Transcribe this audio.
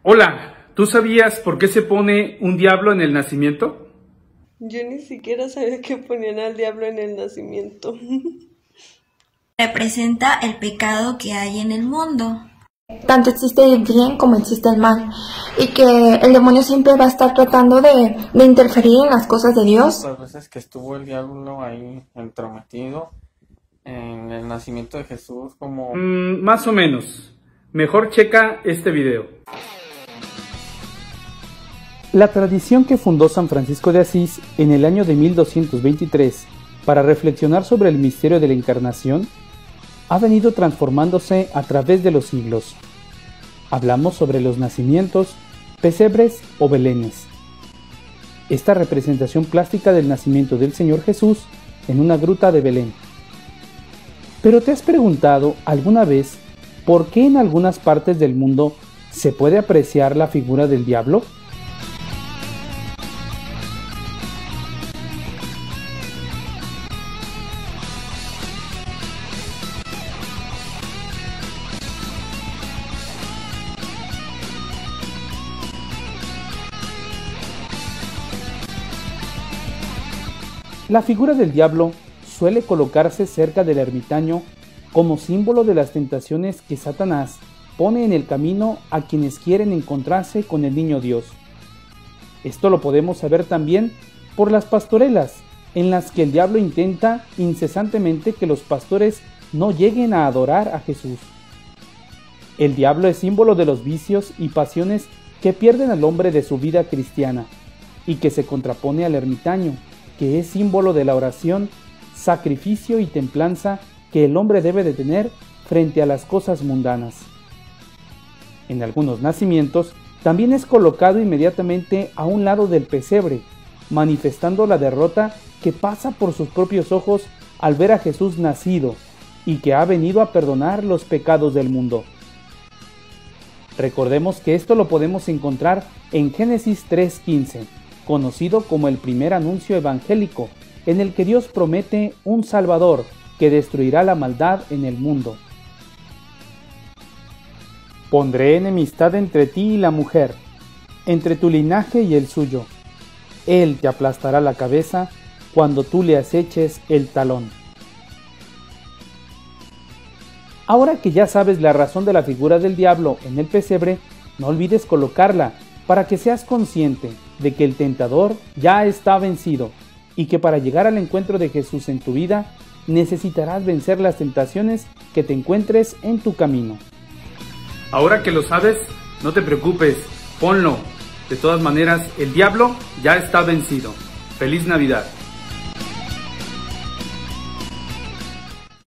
Hola, ¿tú sabías por qué se pone un diablo en el nacimiento? Yo ni siquiera sabía que ponían al diablo en el nacimiento. Representa el pecado que hay en el mundo. Tanto existe el bien como existe el mal, y que el demonio siempre va a estar tratando de interferir en las cosas de Dios. Las veces que estuvo el diablo ahí entrometido en el nacimiento de Jesús, como... Más o menos. Mejor checa este video. La tradición que fundó San Francisco de Asís en el año de 1223 para reflexionar sobre el misterio de la Encarnación ha venido transformándose a través de los siglos. Hablamos sobre los nacimientos, pesebres o belenes. Esta representación plástica del nacimiento del Señor Jesús en una gruta de Belén. ¿Pero te has preguntado alguna vez por qué en algunas partes del mundo se puede apreciar la figura del diablo? La figura del diablo suele colocarse cerca del ermitaño como símbolo de las tentaciones que Satanás pone en el camino a quienes quieren encontrarse con el niño Dios. Esto lo podemos saber también por las pastorelas, en las que el diablo intenta incesantemente que los pastores no lleguen a adorar a Jesús. El diablo es símbolo de los vicios y pasiones que pierden al hombre de su vida cristiana, y que se contrapone al ermitaño, que es símbolo de la oración, sacrificio y templanza que el hombre debe de tener frente a las cosas mundanas. En algunos nacimientos también es colocado inmediatamente a un lado del pesebre, manifestando la derrota que pasa por sus propios ojos al ver a Jesús nacido y que ha venido a perdonar los pecados del mundo. Recordemos que esto lo podemos encontrar en Génesis 3:15, conocido como el primer anuncio evangélico, en el que Dios promete un Salvador que destruirá la maldad en el mundo. Pondré enemistad entre ti y la mujer, entre tu linaje y el suyo. Él te aplastará la cabeza cuando tú le aceches el talón. Ahora que ya sabes la razón de la figura del diablo en el pesebre, no olvides colocarla para que seas consciente de que el tentador ya está vencido y que para llegar al encuentro de Jesús en tu vida necesitarás vencer las tentaciones que te encuentres en tu camino. Ahora que lo sabes, no te preocupes, ponlo. De todas maneras, el diablo ya está vencido. ¡Feliz Navidad!